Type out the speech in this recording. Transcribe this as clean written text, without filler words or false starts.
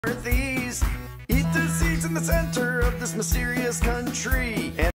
Itasy's in the center of this mysterious country.